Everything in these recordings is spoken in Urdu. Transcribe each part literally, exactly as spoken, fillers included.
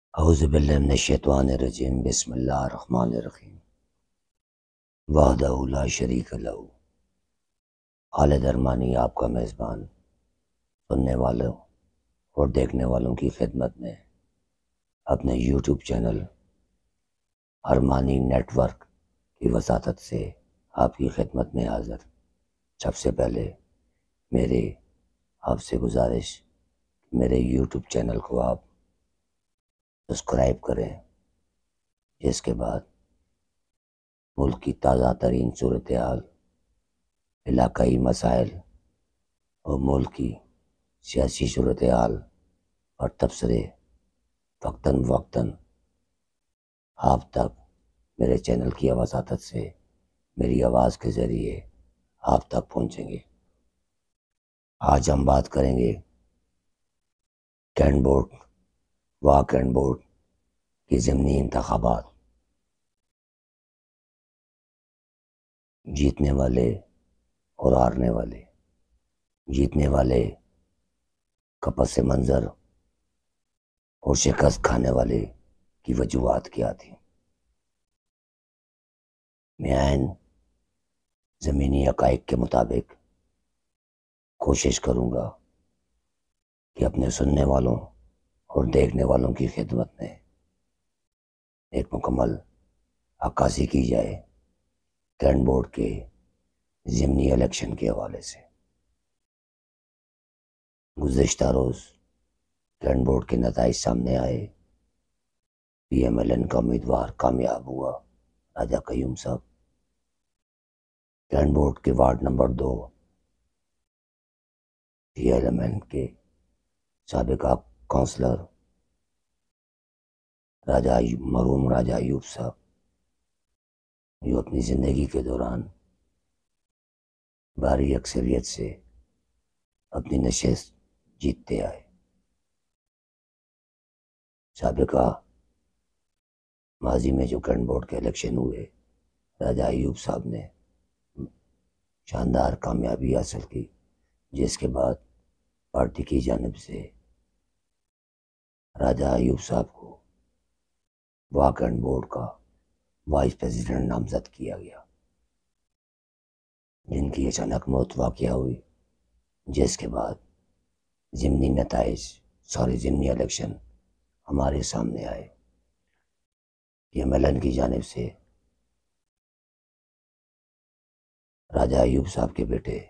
اعوذ باللہ من الشیطان الرجیم بسم اللہ الرحمن الرحیم وحدہ لا شریک لہ۔ خالد ارمانی آپ کا میزبان سننے والوں اور دیکھنے والوں کی خدمت میں اپنے YouTube channel Armani network کی وساطت سے آپ کی خدمت میں حاضر۔ سب سے پہلے میری آپ سے گزارش میرے یوٹیوب چینل کو آپ سبسکرائب کریں، جس کے بعد ملک کی تازہ ترین صورتحال، علاقائی مسائل اور ملک کی سیاسی صورتحال اور تبصرے وقتاً فوقتاً آپ تک میرے چینل کی وساطت سے میری آواز کے ذریعے آپ تک پہنچیں گے۔ آج ہم بات کریں گے cantt board Wah cantt board کی ضمنی انتخابات، جیتنے والے اور ہارنے والے، جیتنے والے کا پس منظر اور شکست کھانے والے کی وجوہات کیا تھی۔ میں عین زمینی حقائق کے مطابق کوشش کروں گا کہ اپنے سننے والوں اور دیکھنے والوں کی خدمت میں ایک مکمل عکاسی کی جائے کینٹ بورڈ کے ضمنی الیکشن کے حوالے سے۔ گزشتہ روز کینٹ بورڈ کے نتائج سامنے آئے۔ پی ایم ایل این کا امیدوار کامیاب ہوا، راجہ قیوم صاحب۔ کینٹ بورڈ کے وارڈ نمبر دو پی ایل ایم این کے سابقہ کونسلر راجہ مرحوم راجہ ایوب صاحب، جو اپنی زندگی کے دوران بھاری اکثریت سے اپنی نشست جیتتے آئے۔ سابقہ ماضی میں جو کینٹ بورڈ کے الیکشن ہوئے، راجہ ایوب صاحب نے شاندار کامیابی حاصل کی، جس کے بعد پارٹی کی جانب سے راجہ ایوب صاحب کو وا کینٹ بورڈ کا وائس پریزیڈنٹ نامزد کیا گیا، جن کی اچانک موت واقع ہوئی، جس کے بعد ضمنی نتائج سارے ضمنی الیکشن ہمارے سامنے آئے۔ پی ایم ایل این کی جانب سے راجہ ایوب صاحب کے بیٹے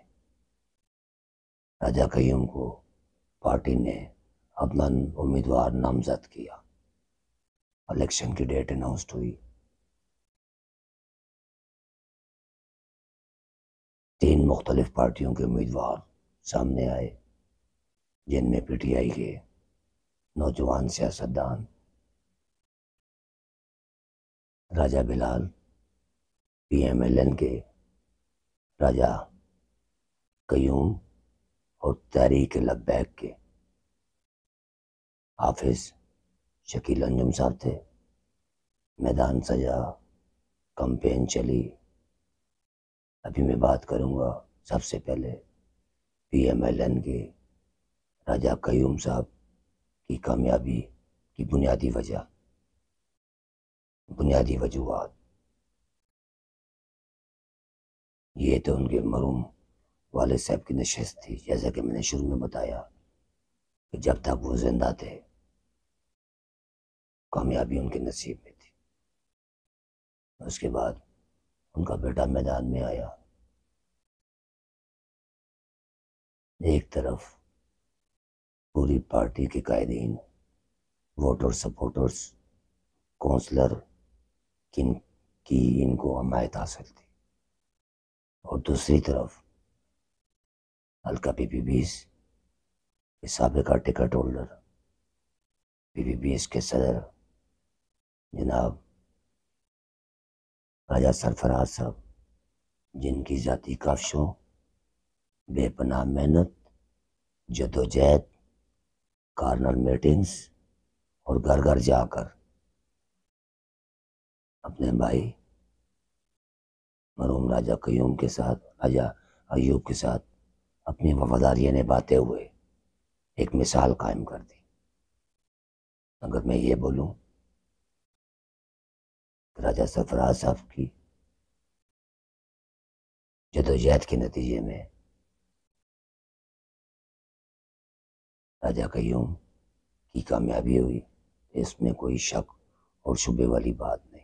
راجہ قیوم کو پارٹی نے اپنا امیدوار نامزد کیا۔ الیکشن کی ڈیٹ اناؤنسڈ ہوئی۔ تین مختلف پارٹیوں کے امیدوار سامنے آئے، جن میں پی ٹی آئی کے نوجوان سیاستدان Raja Bilal, P M L N کے راجہ قیوم اور تحریک لبیک کے حافظ شکیل انجم صاحب تھے۔ میدان سجا، کمپین چلی۔ ابھی میں بات کروں گا سب سے پہلے پی ایم ایل این کے راجہ قیوم صاحب کی کامیابی کی بنیادی وجہ، بنیادی وجوہات۔ یہ تو ان کے مرحوم والد صاحب کی نشست تھی، جیسا کہ میں نے شروع میں بتایا کہ جب تک وہ زندہ تھے کامیابی ان کے نصیب میں تھی۔ اس کے بعد ان کا بیٹا میدان میں آیا۔ ایک طرف پوری پارٹی کے قائدین، ووٹر سپورٹرز، کونسلر کن کی ان کو حمایت حاصل تھی، اور دوسری طرف حلقہ پی پی بیس کے سابقہ ٹکٹ ہولڈر، پی پی بیس کے صدر جناب راجہ سرفراز صاحب، جن کی ذاتی کاوشوں، بے پناہ محنت، جدوجہد، کارنر میٹنگز اور گھر گھر جا کر اپنے بھائی مرحوم راجہ قیوم کے ساتھ، راجہ ایوب کے ساتھ اپنی وفاداریاں نبھاتے ہوئے ایک مثال قائم کر دی۔ اگر میں یہ بولوں کہ راجہ سرفراز صاحب کی جدوجہد کے نتیجے میں راجہ قیوم کی کامیابی ہوئی، اس میں کوئی شک اور شبے والی بات نہیں۔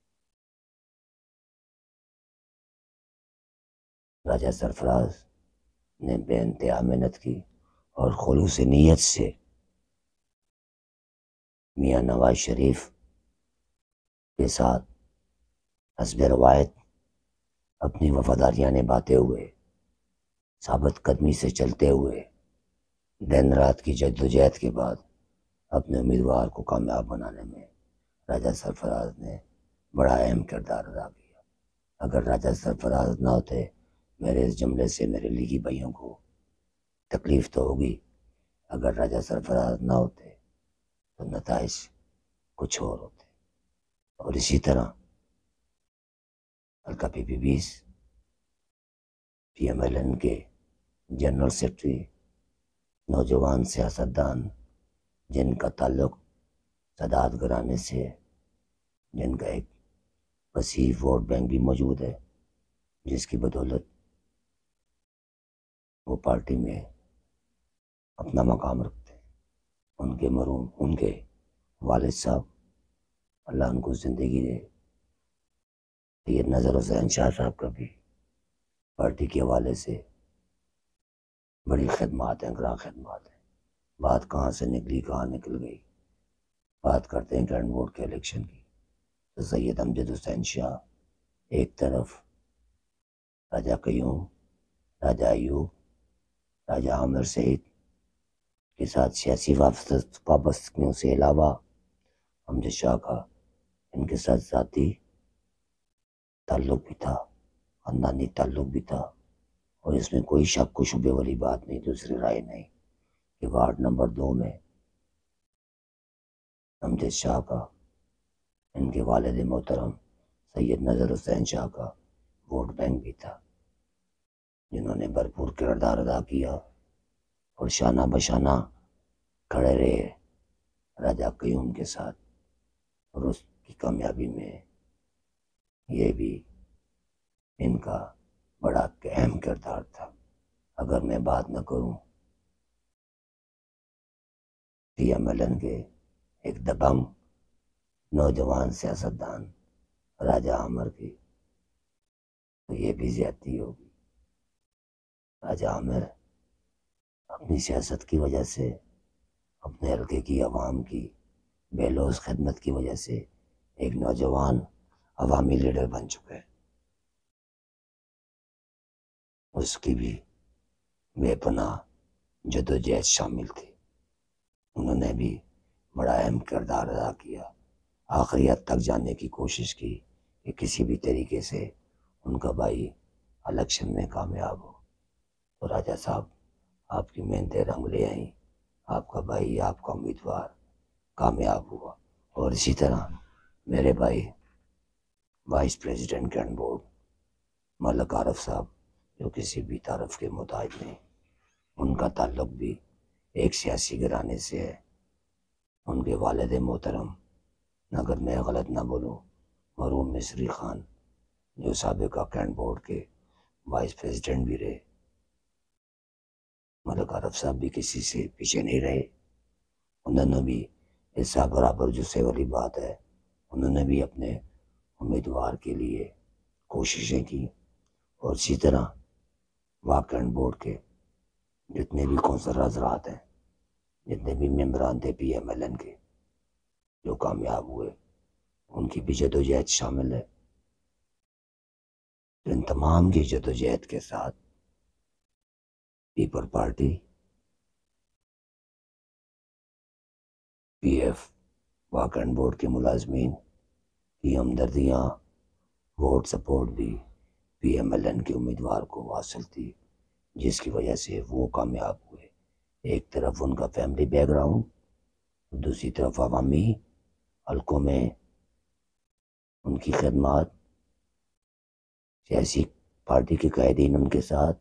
راجہ سرفراز نے بے انتہا محنت کی اور خلوص نیت سے میاں نواز شریف کے ساتھ حسب روایت اپنی وفاداریاں نبھاتے ہوئے، ثابت قدمی سے چلتے ہوئے، دن رات کی جدوجہد کے بعد اپنے امیدوار کو کامیاب بنانے میں راجہ سرفراز نے بڑا اہم کردار ادا کیا۔ اگر راجہ سرفراز نہ ہوتے، میرے اس جملے سے میرے لیگی بھائیوں کو تکلیف تو ہوگی، اگر راجہ سرفراز نہ ہوتے تو نتائج کچھ اور ہوتے۔ اور اسی طرح حلقہ پی پی بیس پی ایم ایل این کے جنرل سیکرٹری، نوجوان سیاستدان جن کا تعلق سادات گھرانے سے ہے، جن کا ایک وسیع ووٹ بینک بھی موجود ہے، جس کی بدولت وہ پارٹی میں اپنا مقام رکھتے ہیں، ان کے مرحوم ان کے والد صاحب، اللہ ان کو زندگی دے، سید نظر حسین شاہ صاحب کا بھی پارٹی کے حوالے سے بڑی خدمات ہیں، گراں خدمات ہیں۔ بات کہاں سے نکلی کہاں نکل گئی، بات کرتے ہیں کرنٹ بورڈ کے الیکشن کی، تو سید امجد حسین شاہ ایک طرف، راجہ قیوم، راجہ ایوب، راجہ عامر سعید کے ساتھ سیاسی وابستگیوں سے علاوہ امجد شاہ کا ان کے ساتھ ذاتی تعلق بھی تھا، خاندانی تعلق بھی تھا، اور اس میں کوئی شک و شبے والی بات نہیں، دوسری رائے نہیں کہ وارڈ نمبر دو میں امجد شاہ کا، ان کے والد محترم سید نظر حسین شاہ کا ووٹ بینک بھی تھا، جنہوں نے بھرپور کردار ادا کیا اور شانہ بشانہ کھڑے رہے راجہ قیوم کے ساتھ، اور اس کی کامیابی میں یہ بھی ان کا بڑا اہم کردار تھا۔ اگر میں بات نہ کروں پی ایم ایل این کے ایک دبنگ نوجوان سیاستدان راجہ عامر کی، تو یہ بھی زیادتی ہوگی۔ راجہ عامر اپنی سیاست کی وجہ سے، اپنے حلقے کی عوام کی بے لوث خدمت کی وجہ سے ایک نوجوان عوامی لیڈر بن چکے، اس کی بھی بے پناہ جدوجہد شامل تھی، انہوں نے بھی بڑا اہم کردار ادا کیا، آخری حد تک جانے کی کوشش کی کہ کسی بھی طریقے سے ان کا بھائی الیکشن میں کامیاب ہو۔ تو راجہ صاحب آپ کی محنتیں رنگ لے آئیں، آپ کا بھائی، آپ کا امیدوار کامیاب ہوا۔ اور اسی طرح میرے بھائی vice president current board Malik Arif صاحب، جو کسی بھی تعارف کے محتاج نہیں، ان کا تعلق بھی ایک سیاسی گھرانے سے ہے، ان کے والد محترم، اگر میں غلط نہ بولوں، مرحوم مصری خان، جو سابقہ کرنٹ بورڈ کے وائس پریزیڈنٹ بھی رہے، ملک عارف صاحب بھی کسی سے پیچھے نہیں رہے، انہوں نے بھی حصہ برابر جسے والی بات ہے، انہوں نے بھی اپنے امیدوار کے لیے کوششیں کی، اور اسی طرح واقعاً بورڈ کے جتنے بھی کونسلر حضرات ہیں، جتنے بھی ممبران تھے پی ایم ایل این کے جو کامیاب ہوئے، ان کی بھی جدوجہد شامل ہے۔ ان تمام کی جدوجہد کے ساتھ پیپل پارٹی، پی ایف، واقعاً بورڈ کے ملازمین کی ہمدردیاں، ووٹ سپورٹ بھی پی ایم ایل این کے امیدوار کو حاصل تھی، جس کی وجہ سے وہ کامیاب ہوئے۔ ایک طرف ان کا فیملی بیک گراؤنڈ، دوسری طرف عوامی حلقوں میں ان کی خدمات، سیاسی پارٹی کے قائدین ان کے ساتھ،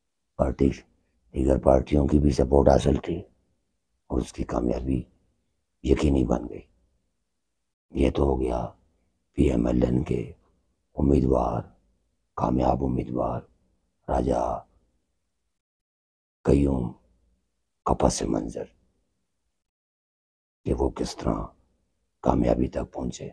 پارٹی دیگر پارٹیوں کی بھی سپورٹ حاصل تھی، اور اس کی کامیابی یقینی بن گئی۔ یہ تو ہو گیا پی ایم ایل این کے امیدوار، کامیاب امیدوار راجہ قیوم کا پس منظر کہ وہ کس طرح کامیابی تک پہنچے۔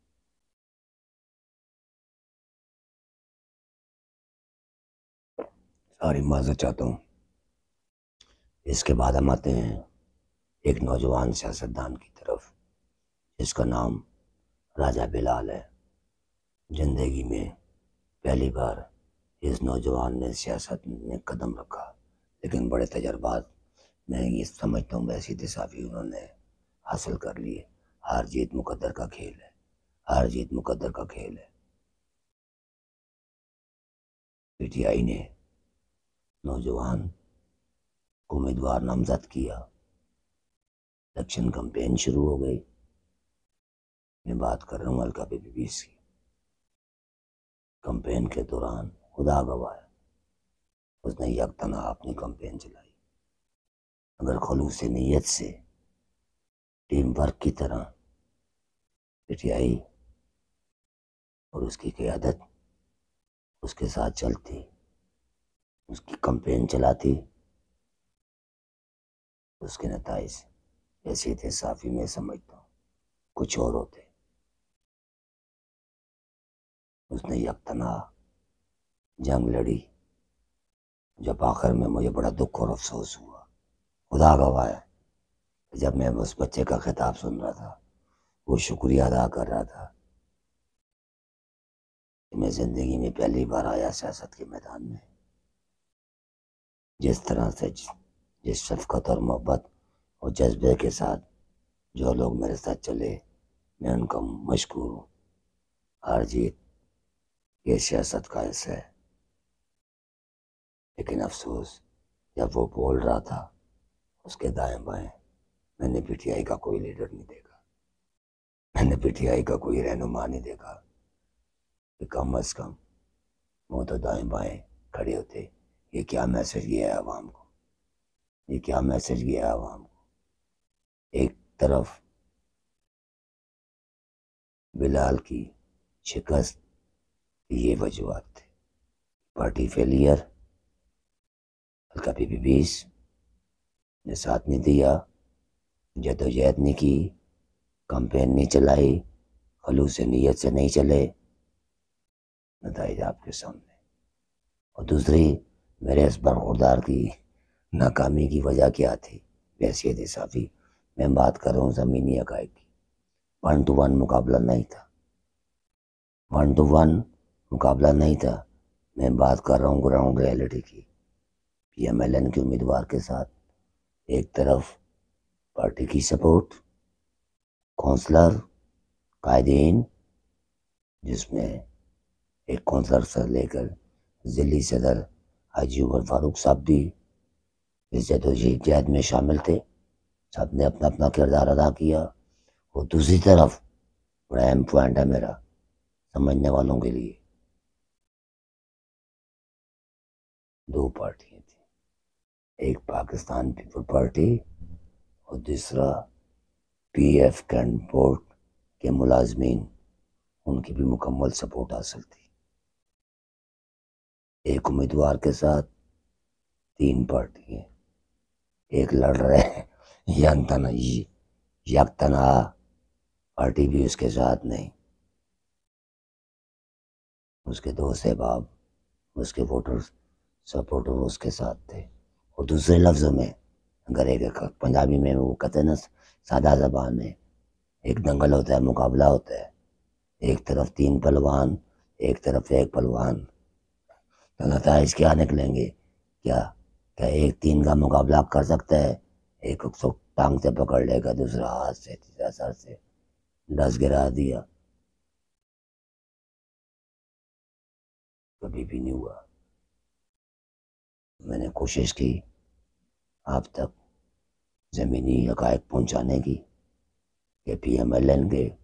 ساری معذرت چاہتا ہوں۔ اس کے بعد ہم آتے ہیں ایک نوجوان سیاستدان کی طرف جس کا نام راجہ بلال ہے۔ زندگی میں پہلی بار اس نوجوان نے سیاست میں قدم رکھا، لیکن بڑے تجربات میں یہ سمجھتا ہوں ویسی تصافی انہوں نے حاصل کر لیے۔ ہار جیت مقدر کا کھیل ہے، ہار جیت مقدر کا کھیل ہے۔ پی ٹی آئی نے نوجوان کو امیدوار نامزد کیا، الیکشن کمپین شروع ہو گئی۔ میں بات کر رہا ہوں حلقہ پی پی بیس کی۔ کمپین کے دوران خدا گواہ ہے اس نے یک تنہا اپنی کمپین چلائی۔ اگر خلوص نیت سے ٹیم ورک کی طرح پی ٹی آئی اور اس کی قیادت اس کے ساتھ چلتی، اس کی کمپین چلاتی، اس کے نتائج ایسے تھے صافی میں سمجھتا ہوں کچھ اور ہوتے۔ اس نے یک تنہا جنگ لڑی، جب آخر میں مجھے بڑا دکھ اور افسوس ہوا۔ خدا گواہ ہے جب میں اس بچے کا خطاب سن رہا تھا، وہ شکریہ ادا کر رہا تھا کہ میں زندگی میں پہلی بار آیا سیاست کے میدان میں۔ جس طرح سے جس شفقت اور محبت اور جذبے کے ساتھ جو لوگ میرے ساتھ چلے، میں ان کا مشکور ہوں۔ ہار جیت یہ سیاست کا حصہ ہے، لیکن افسوس جب وہ بول رہا تھا اس کے دائیں بائیں میں نے پی ٹی آئی کا کوئی لیڈر نہیں دیکھا، میں نے پی ٹی آئی کا کوئی رہنما نہیں دیکھا کہ کم از کم وہ تو دائیں بائیں کھڑے ہوتے۔ یہ کیا میسج گیا ہے عوام کو، یہ کیا میسج گیا ہے عوام کو۔ ایک طرف بلال کی شکست یہ وجوہات تھے، پارٹی فیلئر، حلقہ پی پی بیس نے ساتھ نہیں دیا، جدوجہد نہیں کی، کمپین نہیں چلائی، خلوص نیت سے نہیں چلے، نتائج آپ کے سامنے۔ اور دوسری میرے اس برخوردار کی ناکامی کی وجہ کیا تھی؟ بحیثیت صافی میں بات کر رہا ہوں زمینی حقائق کی۔ ون ٹو ون مقابلہ نہیں تھا، ون ٹو ون مقابلہ نہیں تھا۔ میں بات کر رہا ہوں گراؤنڈ ریئلٹی کی۔ پی ایم ایل این کے امیدوار کے ساتھ ایک طرف پارٹی کی سپورٹ، کونسلر، قائدین، جس میں ایک کونسلر سے لے کر ضلعی صدر حاجی عمر فاروق صاحب بھی اس جدوجہد میں شامل تھے، سب نے اپنا اپنا کردار ادا کیا۔ اور دوسری طرف بڑا اہم پوائنٹ ہے میرا سمجھنے والوں کے لیے، دو پارٹیاں تھیں، ایک پاکستان پیپل پارٹی اور دوسرا پی ایف کینٹ بورڈ کے ملازمین، ان کی بھی مکمل سپورٹ حاصل تھی۔ ایک امیدوار کے ساتھ تین پارٹی ہیں، ایک لڑ رہے ہیں یک تنہا پارٹی بھی اس کے ساتھ نہیں، اس کے دوست احباب، اس کے ووٹر سپورٹر اس کے ساتھ تھے۔ اور دوسرے لفظوں میں اگر ایک پنجابی میں وہ کہتے ہیں نا سادہ زبان میں، ایک دنگل ہوتا ہے، مقابلہ ہوتا ہے، ایک طرف تین پہلوان، ایک طرف ایک پہلوان، تو نتائج کیا نکلیں گے؟ کیا کیا ایک تین کا مقابلہ کر سکتا ہے؟ ایک کو ٹانگ سے پکڑ لے گا، دوسرا ہاتھ سے، تیسرا سر سے، ڈس گرا دیا، کبھی بھی نہیں ہوا۔ میں نے کوشش کی آپ تک زمینی حقائق پہنچانے کی کہ پی ایم ایل این کے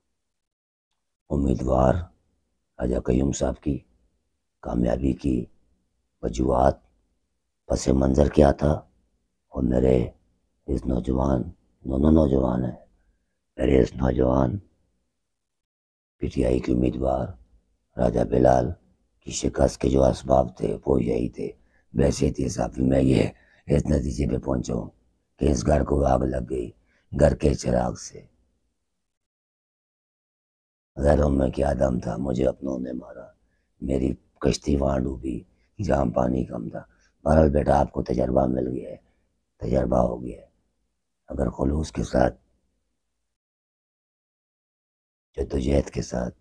امیدوار راجہ قیوم صاحب کی کامیابی کی وجوہات، پس منظر کیا تھا، اور میرے اس نوجوان دونوں نوجوان ہیں میرے اس نوجوان پی ٹی آئی کے امیدوار راجہ بلال کی شکست کے جو اسباب تھے وہ یہی تھے. ویسے تھے صاحب میں یہ اس نتیجے پہ پہنچا ہوں کہ اس گھر کو آگ لگ گئی گھر کے چراغ سے. غیروں میں کیا دم تھا، مجھے اپنوں نے مارا، میری کشتی وہاں ڈوبی جہاں پانی کم تھا. بہرحال بیٹا آپ کو تجربہ مل گیا ہے، تجربہ ہو گیا ہے. اگر خلوص کے ساتھ، جدوجہد کے ساتھ،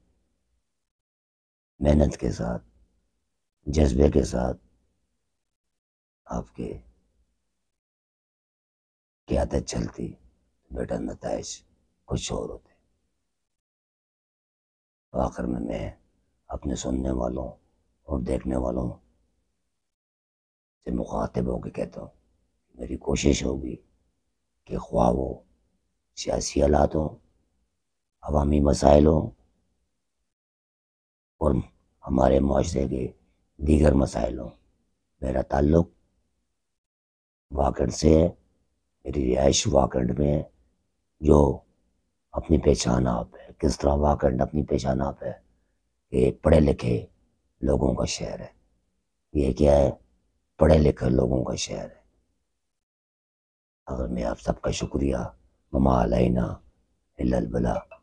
محنت کے ساتھ، جذبے کے ساتھ آپ کے قیادت چلتی، بیٹا نتائج کچھ اور ہوتے. تو آخر میں میں اپنے سننے والوں اور دیکھنے والوں سے مخاطب ہو کے کہتا ہوں، میری کوشش ہوگی کہ خواہ وہ سیاسی حالات ہوں، عوامی مسائل ہوں، اور ہمارے معاشرے کے دیگر مسائل ہوں، میرا تعلق واکڈ سے ہے. میری رہائش واکڈ میں ہے، جو اپنی پہچان آپ ہے. کس طرح واکڈ اپنی پہچان آپ ہے کہ پڑھے لکھے لوگوں کا شہر ہے. یہ کیا ہے؟ پڑھے لکھے لوگوں کا شہر ہے. اگر میں آپ سب کا شکریہ، وما علینا الا البلاغ.